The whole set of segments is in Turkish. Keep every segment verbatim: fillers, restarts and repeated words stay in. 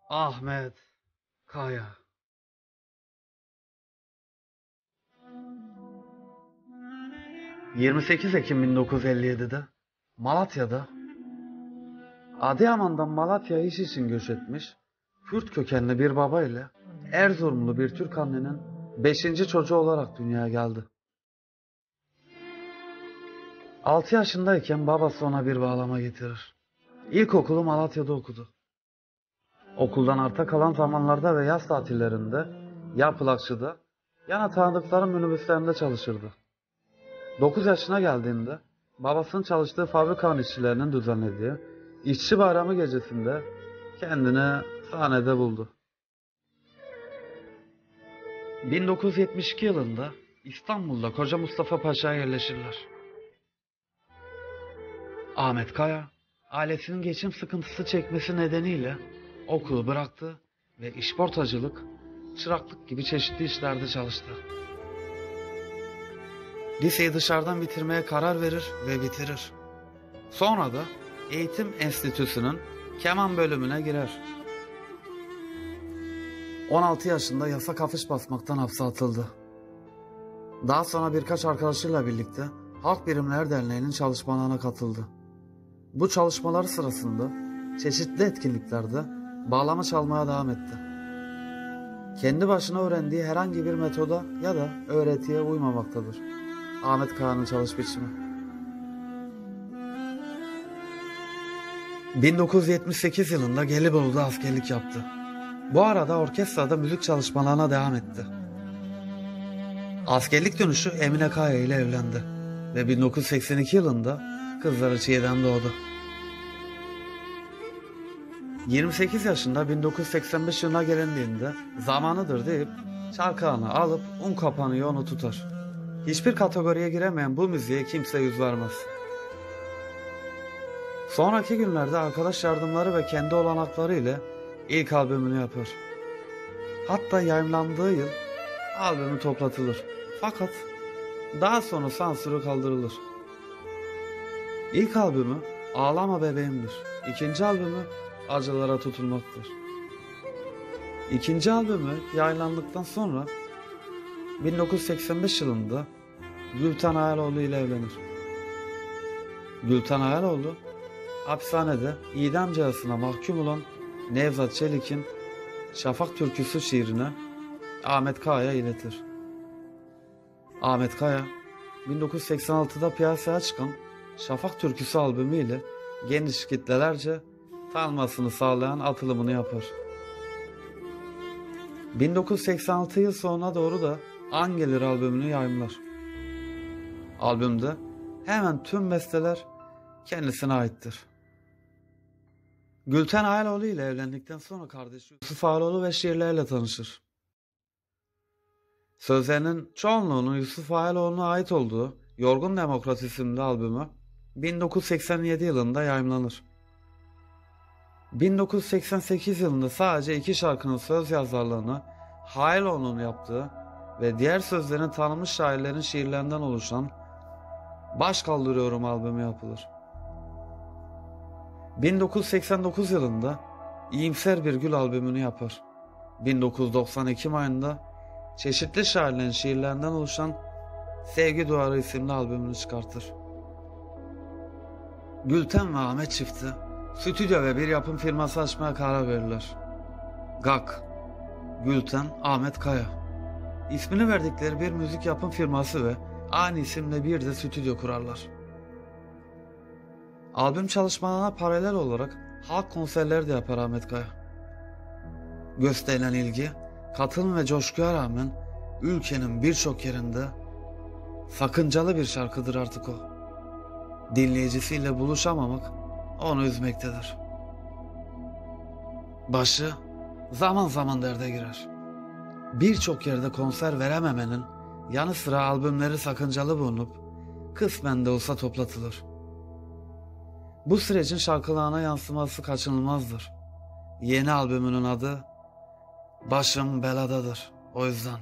Ahmet Kaya. yirmi sekiz Ekim bin dokuz yüz elli yedi'de Malatya'da Adıyaman'dan Malatya'ya iş için göç etmiş Kürt kökenli bir baba ile Erzurumlu bir Türk annenin beşinci çocuğu olarak dünyaya geldi. altı yaşındayken babası ona bir bağlama getirir. İlkokulu Malatya'da okudu. Okuldan arta kalan zamanlarda ve yaz tatillerinde ya plakçıda ya da tanıdıkları minibüslerinde çalışırdı. dokuz yaşına geldiğinde babasının çalıştığı fabrikanın işçilerinin düzenlediği İşçi Bayramı gecesinde kendini sahnede buldu. bin dokuz yüz yetmiş iki yılında İstanbul'da Koca Mustafa Paşa'ya yerleşirler. Ahmet Kaya, ailesinin geçim sıkıntısı çekmesi nedeniyle okulu bıraktı ve işportacılık, çıraklık gibi çeşitli işlerde çalıştı. Liseyi dışarıdan bitirmeye karar verir ve bitirir. Sonra da Eğitim Enstitüsü'nün keman bölümüne girer. on altı yaşında yasak hafif basmaktan hapse atıldı. Daha sonra birkaç arkadaşıyla birlikte Halk Birimler Derneği'nin çalışmalarına katıldı. Bu çalışmalar sırasında çeşitli etkinliklerde bağlama çalmaya devam etti. Kendi başına öğrendiği herhangi bir metoda ya da öğretiye uymamaktadır Ahmet Kaya'nın çalış biçimi. bin dokuz yüz yetmiş sekiz yılında Gelibolu'da askerlik yaptı. Bu arada orkestrada müzik çalışmalarına devam etti. Askerlik dönüşü Emine Kaya ile evlendi ve bin dokuz yüz seksen iki yılında kızları Çiğdem doğdu. yirmi sekiz yaşında bin dokuz yüz seksen beş yılına gelindiğinde zamanıdır deyip çarkağını alıp un kapanıyor onu tutar. Hiçbir kategoriye giremeyen bu müziğe kimse yüz vermez. Sonraki günlerde arkadaş yardımları ve kendi olanakları ile ilk albümünü yapar. Hatta yayımlandığı yıl albümü toplatılır. Fakat daha sonra sansürü kaldırılır. İlk albümü Ağlama Bebeğimdir. İkinci albümü Acılara Tutulmaktır. İkinci albümü yayınlandıktan sonra bin dokuz yüz seksen beş yılında Gülten Ayaloğlu ile evlenir. Gülten Ayaloğlu hapishanede idam cezasına mahkum olan Nevzat Çelik'in Şafak Türküsü şiirini Ahmet Kaya'ya iletir. Ahmet Kaya bin dokuz yüz seksen altı'da piyasaya çıkan Şafak Türküsü albümü ile geniş kitlelerce tanınmasını sağlayan atılımını yapar. bin dokuz yüz seksen altı yıl sonuna doğru da An Gelir albümünü yayımlar. Albümde hemen tüm besteler kendisine aittir. Gülten Ayaloğlu ile evlendikten sonra kardeşi Yusuf Ayaloğlu ve şiirlerle tanışır. Sözlerinin çoğunluğunun Yusuf Ayaloğlu'na ait olduğu Yorgun Demokrat isimli albümü bin dokuz yüz seksen yedi yılında yayımlanır. bin dokuz yüz seksen sekiz yılında sadece iki şarkının söz yazarlığını Hayaloğlu'nun yaptığı ve diğer sözlerin tanınmış şairlerin şiirlerinden oluşan Baş Kaldırıyorum albümü yapılır. bin dokuz yüz seksen dokuz yılında İyimser Bir Gül albümünü yapar. bin dokuz yüz doksan Ekim ayında çeşitli şairlerin şiirlerinden oluşan Sevgi Duvarı isimli albümünü çıkartır. Gülten ve Ahmet çifti stüdyo ve bir yapım firması açmaya karar verirler. G A K, Gülten, Ahmet Kaya. İsmini verdikleri bir müzik yapım firması ve aynı isimle bir de stüdyo kurarlar. Albüm çalışmalarına paralel olarak halk konserleri de yapar Ahmet Kaya. Gösterilen ilgi, katılım ve coşkuya rağmen ülkenin birçok yerinde sakıncalı bir şarkıdır artık o. Dinleyicisiyle buluşamamak onu üzmektedir. Başı zaman zaman derde girer. Birçok yerde konser verememenin yanı sıra albümleri sakıncalı bulunup kısmen de olsa toplatılır. Bu sürecin şarkılarına yansıması kaçınılmazdır. Yeni albümünün adı Başım Beladadır. O yüzden.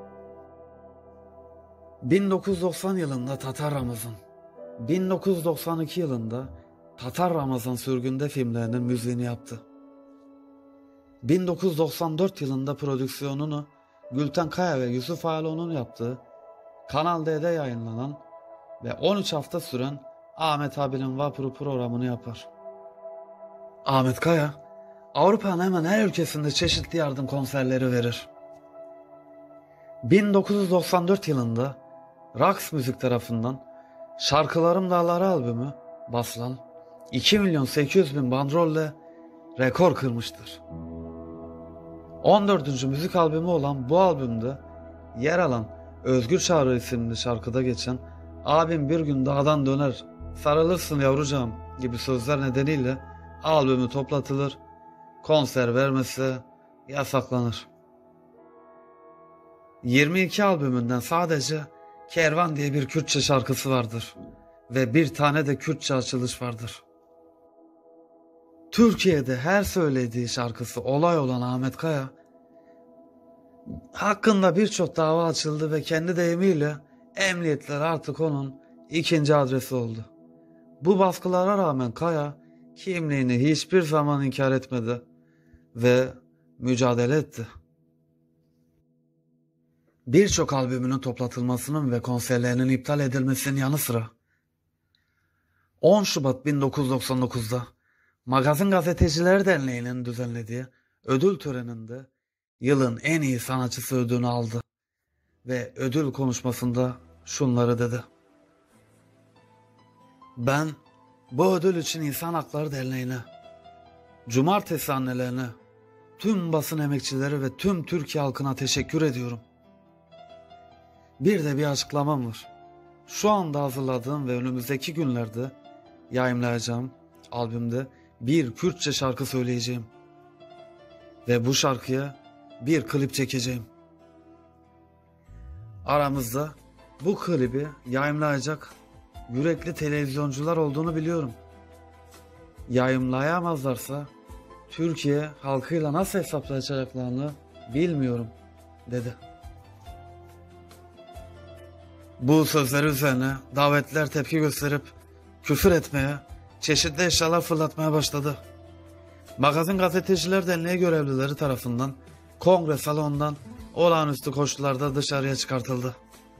bin dokuz yüz doksan yılında Tatar Ramazan, bin dokuz yüz doksan iki yılında Tatar Ramazan Sürgünde filmlerinin müziğini yaptı. bin dokuz yüz doksan dört yılında prodüksiyonunu Gülten Kaya ve Yusuf Aloğlu'nun yaptığı Kanal D'de yayınlanan ve on üç hafta süren Ahmet abinin Vapuru programını yapar. Ahmet Kaya, Avrupa'nın hemen her ülkesinde çeşitli yardım konserleri verir. bin dokuz yüz doksan dört yılında Rax Müzik tarafından Şarkılarım Dağları albümü basılan iki milyon sekiz yüz bin bandrolle rekor kırmıştır. on dördüncü müzik albümü olan bu albümde yer alan Özgür Çağrı isimli şarkıda geçen "Abim bir gün dağdan döner, sarılırsın yavrucağım" gibi sözler nedeniyle albümü toplatılır, konser vermesi yasaklanır. yirmi iki albümünden sadece Kervan diye bir Kürtçe şarkısı vardır ve bir tane de Kürtçe açılış vardır. Türkiye'de her söylediği şarkısı olay olan Ahmet Kaya hakkında birçok dava açıldı ve kendi deyimiyle emniyetler artık onun ikinci adresi oldu. Bu baskılara rağmen Kaya kimliğini hiçbir zaman inkar etmedi ve mücadele etti. Birçok albümünün toplatılmasının ve konserlerinin iptal edilmesinin yanı sıra on Şubat bin dokuz yüz doksan dokuzda Magazin Gazeteciler Derneği'nin düzenlediği ödül töreninde yılın en iyi sanatçısı ödülünü aldı ve ödül konuşmasında şunları dedi: "Ben bu ödül için İnsan Hakları Derneği'ne, Cumartesi annelerine, tüm basın emekçileri ve tüm Türkiye halkına teşekkür ediyorum. Bir de bir açıklamam var. Şu anda hazırladığım ve önümüzdeki günlerde yayımlayacağım albümde bir Kürtçe şarkı söyleyeceğim. Ve bu şarkıya bir klip çekeceğim. Aramızda bu klibi yayımlayacak yürekli televizyoncular olduğunu biliyorum. Yayımlayamazlarsa Türkiye halkıyla nasıl hesaplaşacaklarını bilmiyorum" dedi. Bu sözleri üzerine davetliler tepki gösterip küfür etmeye, çeşitli eşyalar fırlatmaya başladı. Magazin Gazeteciler Derneği görevlileri tarafından kongre salonundan olağanüstü koşullarda dışarıya çıkartıldı.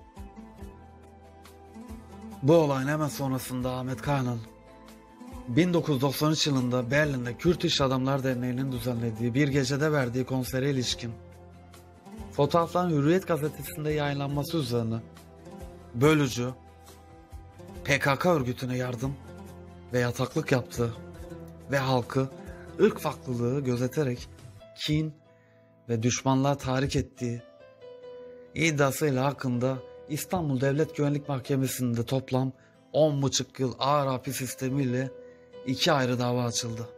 Bu olayın hemen sonrasında Ahmet Kaya'nın bin dokuz yüz doksan üç yılında Berlin'de Kürt İş Adamlar Derneği'nin düzenlediği bir gecede verdiği konsere ilişkin fotoğrafların Hürriyet gazetesinde yayınlanması üzerine bölücü, P K K örgütüne yardım ve yataklık yaptığı ve halkı ırk farklılığı gözeterek kin ve düşmanlığa tahrik ettiği iddiasıyla hakkında İstanbul Devlet Güvenlik Mahkemesi'nde toplam on buçuk yıl ağır hapis sistemiyle iki ayrı dava açıldı.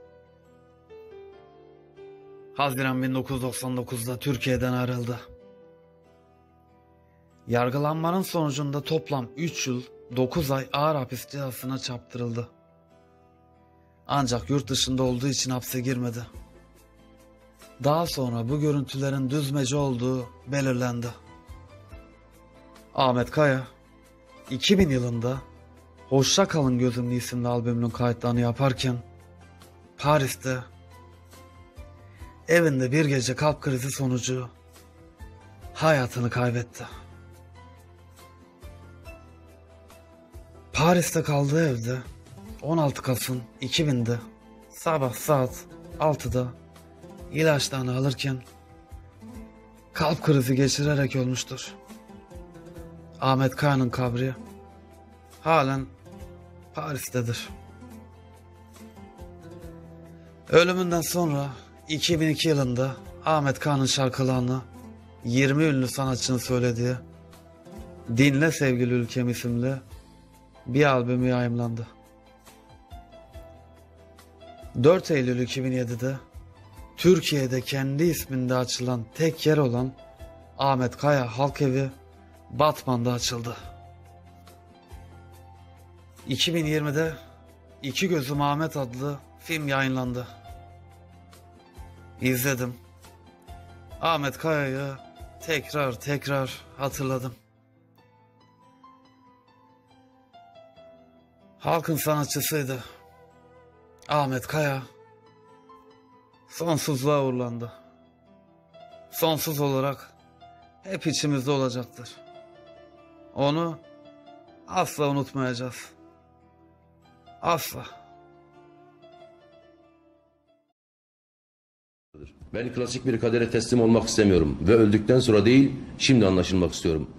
Haziran bin dokuz yüz doksan dokuzda Türkiye'den ayrıldı. Yargılanmanın sonucunda toplam üç yıl dokuz ay ağır hapis cezasına çarptırıldı. Ancak yurt dışında olduğu için hapse girmedi. Daha sonra bu görüntülerin düzmece olduğu belirlendi. Ahmet Kaya, iki bin yılında Hoşça Kalın Gözümle isimli albümünün kayıtlarını yaparken Paris'te evinde bir gece kalp krizi sonucu hayatını kaybetti. Paris'te kaldığı evde on altı Kasım iki binde sabah saat altıda ilaçlarını alırken kalp krizi geçirerek ölmüştür. Ahmet Kaya'nın kabri halen Paris'tedir. Ölümünden sonra iki bin iki yılında Ahmet Kaya'nın şarkılarını yirmi ünlü sanatçının söylediği Dinle Sevgili Ülkem isimli bir albümü yayımlandı. dört Eylül iki bin yedide Türkiye'de kendi isminde açılan tek yer olan Ahmet Kaya Halk Evi Batman'da açıldı. iki bin yirmide İki Gözüm Ahmet adlı film yayınlandı. İzledim. Ahmet Kaya'yı tekrar tekrar hatırladım. Halkın sanatçısıydı. Ahmet Kaya sonsuzluğa uğurlandı. Sonsuz olarak hep içimizde olacaktır. Onu asla unutmayacağız. Asla. Ben klasik bir kadere teslim olmak istemiyorum ve öldükten sonra değil, şimdi anlaşılmak istiyorum.